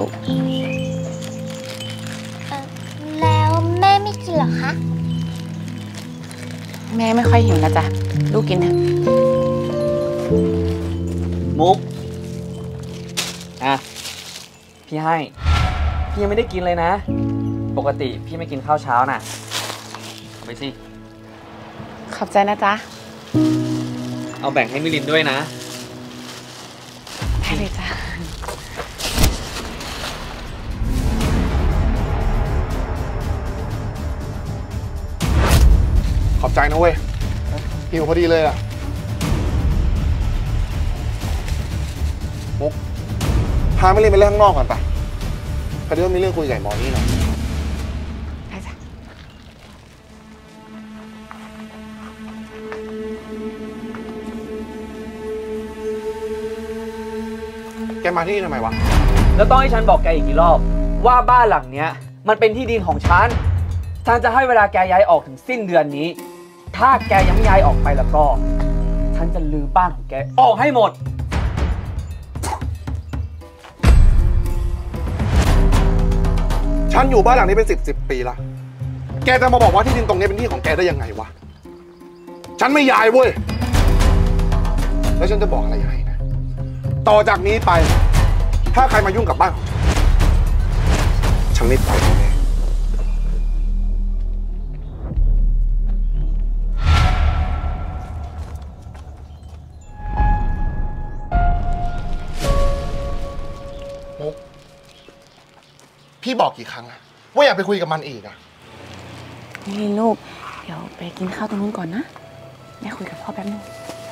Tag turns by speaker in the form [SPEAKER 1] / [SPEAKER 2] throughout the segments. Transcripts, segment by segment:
[SPEAKER 1] แล้วแม่ไม่กินหรอคะ
[SPEAKER 2] แม่ไม่ค่อยหิวนะจ๊ะลูกกินเถอะ
[SPEAKER 3] มุกอ่ะพี่ให้พี่ยังไม่ได้กินเลยนะปกติพี่ไม่กินข้าวเช้าน่ะเอาไปสิ
[SPEAKER 2] ขอบใจนะจ๊ะ
[SPEAKER 3] เอาแบ่งให้มิลินด้วยนะ
[SPEAKER 2] ได้เลยจ้ะ
[SPEAKER 4] ขอบใจนะเว้ยหิวพอดีเลยอ่ะมุกพาไม่เล่นไปเล่นข้างนอกก่อนไปพอดีว่ามีเรื่องคุยกับหมอนี่หน่อย
[SPEAKER 2] ได้จ้ะ
[SPEAKER 4] แกมาที่นี่ทำไมวะ
[SPEAKER 3] แล้วต้องให้ฉันบอกแกอีกกี่รอบว่าบ้านหลังเนี้ยมันเป็นที่ดินของฉันจะให้เวลาแกย้ายออกถึงสิ้นเดือนนี้ถ้าแกยังไม่ย้ายออกไปแล้วก็ฉันจะลื้อบ้านของแกออกให้หมด
[SPEAKER 4] ฉันอยู่บ้านหลังนี้เป็น10 ปีละแกจะมาบอกว่าที่ดินตรงนี้เป็นที่ของแกได้ยังไงวะฉันไม่ย้ายเว้ยแล้วฉันจะบอกอะไรให้นะต่อจากนี้ไปถ้าใครมายุ่งกับบ้านของฉันไม่ปล่อยแน่มุกพี่บอกกี่ครั้งแล้วว่าอยากไปคุยกับมันอีกอะ
[SPEAKER 2] นี่ลูกเดี๋ยวไปกินข้าวตรงนู้นก่อนนะแม่คุยกับพ่อแป๊บนึง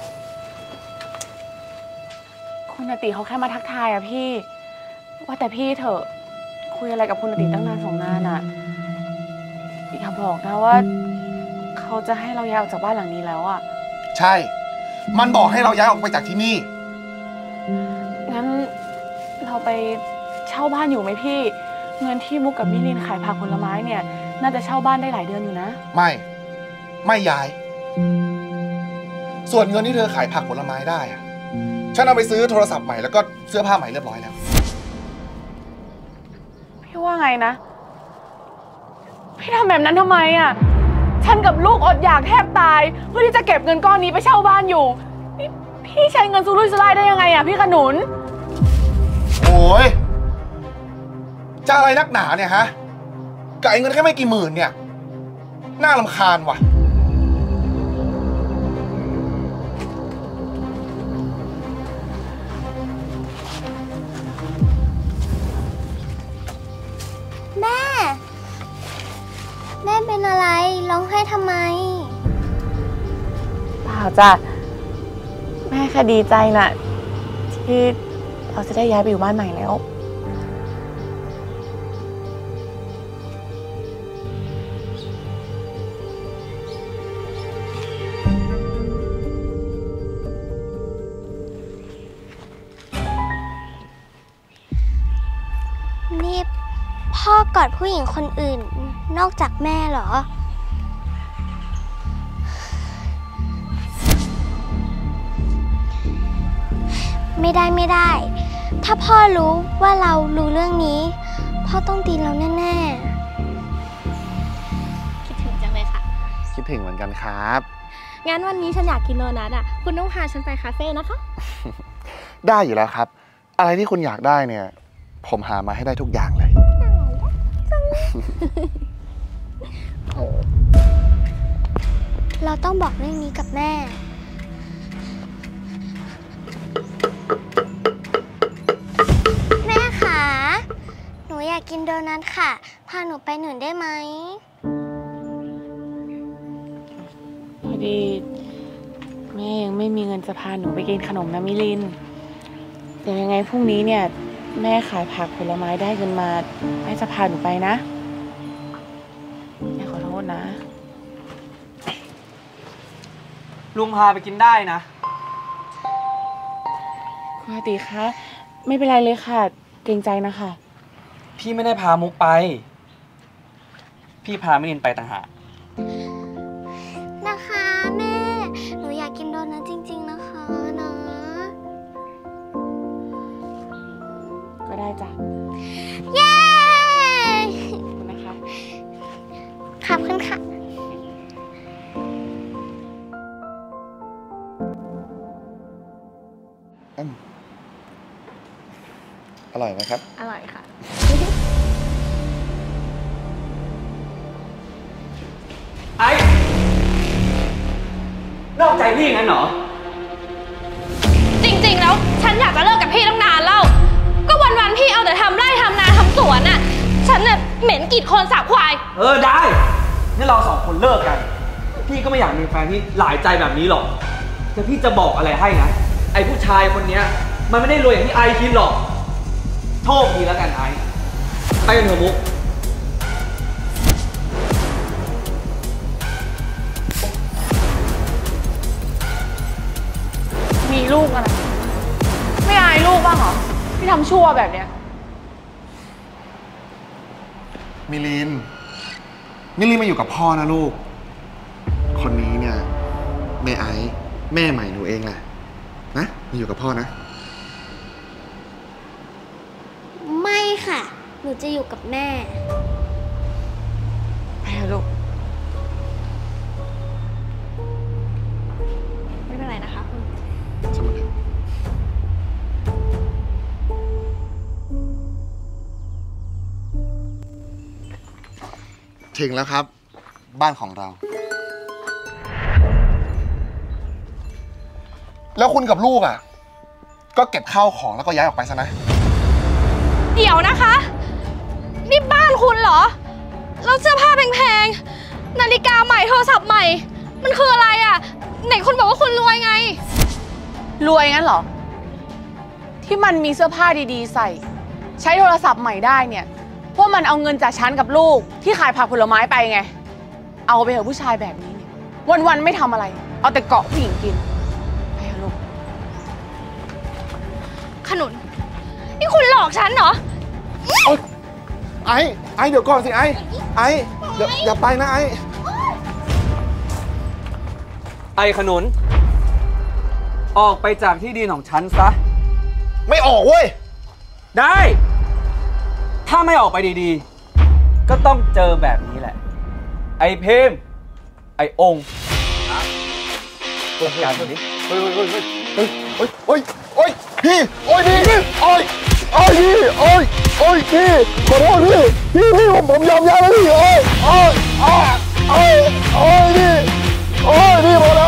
[SPEAKER 2] คุณอติเขาแค่มาทักทายอะพี่ว่าแต่พี่เถอะคุยอะไรกับคุณอติตั้งนาน2 นานอะอย่าบอกนะว่าเขาจะให้เราย้ายออกจากบ้านหลังนี้แล้วอะ
[SPEAKER 4] ใช่มันบอกให้เราย้ายออกไปจากที่นี่
[SPEAKER 2] งั้นเราไปเช่าบ้านอยู่ไหมพี่เงินที่มุกกับมิลินขายผักผลไม้เนี่ยน่าจะเช่าบ้านได้หลายเดือนอยู่นะ
[SPEAKER 4] ไม่ย้ายส่วนเงินที่เธอขายผักผลไม้ได้อะฉันเอาไปซื้อโทรศัพท์ใหม่แล้วก็เสื้อผ้าใหม่เรียบร้อยแล้ว
[SPEAKER 2] พี่ว่าไงนะพี่ทำแบบนั้นทำไมอ่ะฉันกับลูกอดอยากแทบตายเพื่อที่จะเก็บเงินก้อนนี้ไปเช่าบ้านอยู่นี่พี่ใช้เงินสุรุ่ยสุร่ายได้ยังไงอ่ะพี่ขนุน
[SPEAKER 4] โอ้ยจะอะไรนักหนาเนี่ยฮะกับไอ้เงินแค่ไม่กี่หมื่นเนี่ยน่ารำคาญว่ะ
[SPEAKER 1] แม่เป็นอะไรร้องไห้ทำไม
[SPEAKER 2] เปล่าจ้ะแม่แค่ดีใจน่ะที่เราจะได้ย้ายไปอยู่บ้านใหม่แล้ว
[SPEAKER 1] นี่พ่อกอดผู้หญิงคนอื่นนอกจากแม่เหรอไม่ได้ถ้าพ่อรู้ว่าเรารู้เรื่องนี้พ่อต้องตีเราแน่ๆคิดถึงจังเลยค่ะ
[SPEAKER 4] คิดถึงเหมือนกันครับ
[SPEAKER 1] งั้นวันนี้ฉันอยากกินโดนัทอ่ะคุณต้องพาฉันไปคาเฟ่นะคะ
[SPEAKER 4] ได้อยู่แล้วครับอะไรที่คุณอยากได้เนี่ยผมหามาให้ได้ทุกอย่างเลย
[SPEAKER 1] เราต้องบอกเรื่องนี้กับแม่แม่คะหนูอยากกินโดนัทค่ะพาหนูไปหน่อยได้ไหม
[SPEAKER 2] พอดีแม่ยังไม่มีเงินจะพาหนูไปกินขนมนะมิลินเดี๋ยวยังไงพรุ่งนี้เนี่ยแม่ขายผักผลไม้ได้เงินมาแม่จะพาหนูไปนะแม่ขอโทษนะ
[SPEAKER 3] ลุงพาไปกินได้นะ
[SPEAKER 2] คุณอาติคะไม่เป็นไรเลยค่ะเกรงใจนะคะ
[SPEAKER 3] พี่ไม่ได้พามุกไปพี่พามิลินไปต่างหาก
[SPEAKER 1] นะคะแม่หนูอยากกินโดนัทจริงๆนะคะนะ
[SPEAKER 2] ก็ได้ได้จ้ะ
[SPEAKER 1] เย้
[SPEAKER 2] ขอบคุณนะคะ
[SPEAKER 1] ขอบคุณค่ะ
[SPEAKER 4] อร่อยไหมครับ
[SPEAKER 2] อร่อยค่ะ
[SPEAKER 3] ไอ้นอกใจพี่งั้นเหรอ
[SPEAKER 5] จริงๆ แล้วฉันอยากจะเลิกกับพี่ตั้งนานแล้ว ก็วันๆ พี่เอาแต่ทำไร่ทำนาทำสวนน่ะ ฉันเนี่ยเหม็นกลิ่นโคลนสาบควาย
[SPEAKER 3] ได้งั้นเราสองคนเลิกกัน พี่ก็ไม่อยากมีแฟนที่หลายใจแบบนี้หรอก แต่พี่จะบอกอะไรให้นะ ไอ้ผู้ชายคนเนี้ยมันไม่ได้รวยอย่างที่ไอคิดหรอก โชคดีแล้วกันไอไปกันเถอะมุก
[SPEAKER 2] มีลูกอะไร ไม่อายลูกบ้างเหรอที่ทำชั่วแบบเนี้ย
[SPEAKER 4] มิลินมาอยู่กับพ่อนะลูก คนนี้เนี่ยแม่ไอ้แม่ใหม่หนูเองแหละนะมาอยู่กับพ่อนะ
[SPEAKER 1] ไม่ค่ะ หนูจะอยู่กับแม่
[SPEAKER 2] ไปเถอะลูก
[SPEAKER 5] ไม่เป็นไรนะคะคุณ
[SPEAKER 4] สมุดถึงแล้วครับ บ้านของเรา แล้วคุณกับลูกอ่ะ ก็เก็บข้าวของแล้วก็ย้ายออกไปซะนะ
[SPEAKER 5] เดี๋ยวนะคะ นี่บ้านคุณเหรอ แล้วเสื้อผ้าแพงๆ นาฬิกาใหม่โทรศัพท์ใหม่ มันคืออะไรอ่ะ ไหนคุณบอกว่าคุณรวยไง
[SPEAKER 2] รวยงั้นเหรอ ที่มันมีเสื้อผ้าดีๆใส่ ใช้โทรศัพท์ใหม่ได้เนี่ยเพราะมันเอาเงินจากฉันกับลูกที่ขายผักผลไม้ไปไง เอาไปเถอะผู้ชายแบบนี้เนี่ยวันๆไม่ทำอะไร เอาแต่เกาะผู้หญิงกินไปเถอะลูก
[SPEAKER 5] ขนุน นี่คุณหลอกฉันเหรอ
[SPEAKER 4] ไอ้เดี๋ยวก่อนสิไอ้เดี๋ยวอย่าไปนะไอ้
[SPEAKER 3] ไอ้ขนุน ออกไปจากที่ดินของฉันซะ
[SPEAKER 4] ไม่ออกเว้ย
[SPEAKER 3] ได้ ถ้าไม่ออกไปดีๆ ก็ต้องเจอแบบนี้แหละ ไอ้เพมไอ้องค์การนี้
[SPEAKER 4] เฮ้ยพี่โอ้ยพี่โอ้ยพี่พี่ขอโทษพี่ผมยอมแล้วพี่พี่พอแล้ว